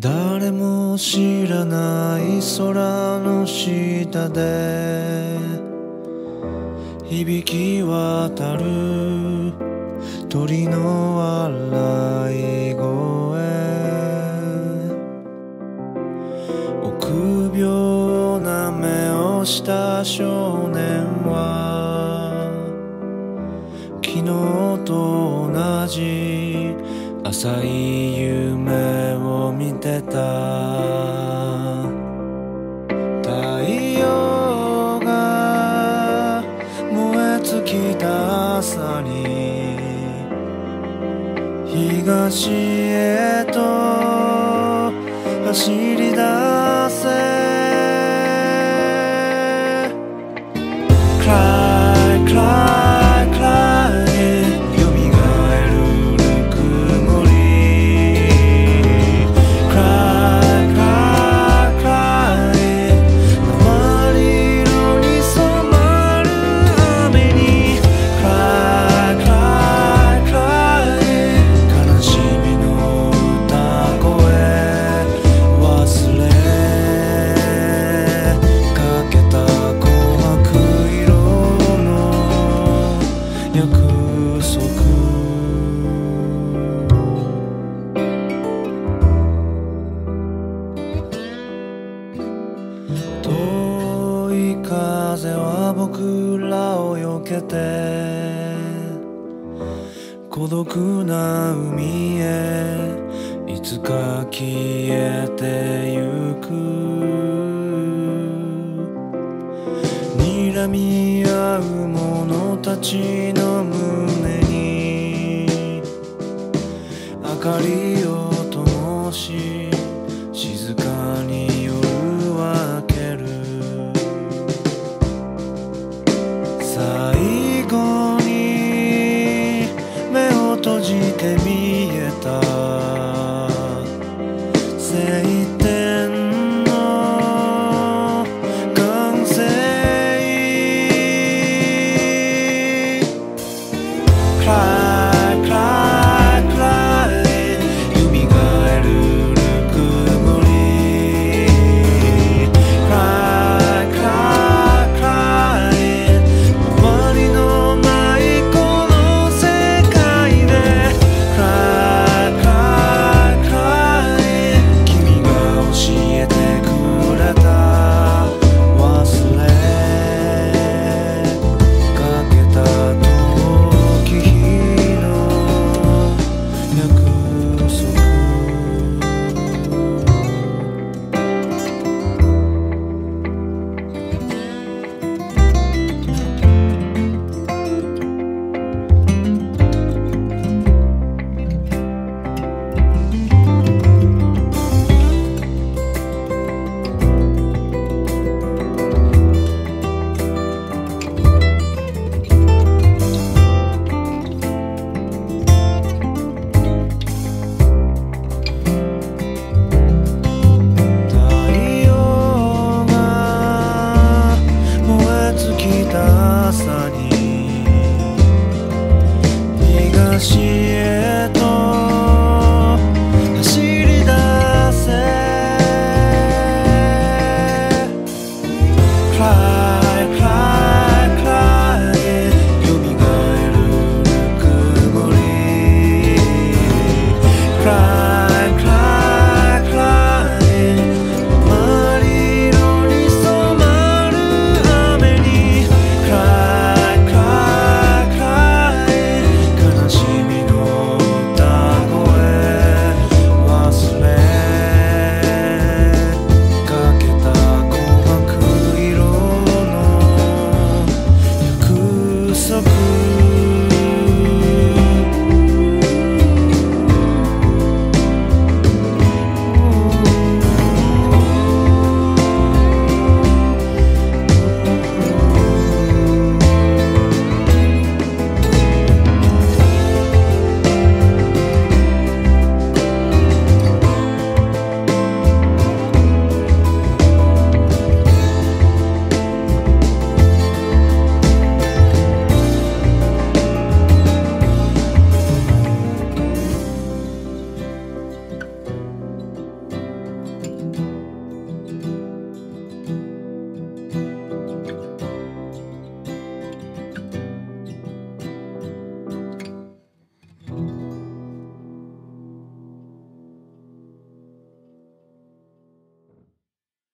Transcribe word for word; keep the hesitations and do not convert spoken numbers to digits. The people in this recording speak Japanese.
誰も知らない空の下で響き渡る鳥の笑い声、臆病な目をした少年は昨日と同じ浅い夢を見てた。太陽が燃え尽きた朝に東へと走り出せ。 Cry, cry, cry よみがえるぬくもり Cry, cry, cry 鉛色に染まる雨に Cry, cry, cry 悲しみの歌声忘れかけた鼓膜色の約束。遠い風は僕らを避けて孤独な海へいつか消えてゆく。睨み合う者たちの胸に明かりを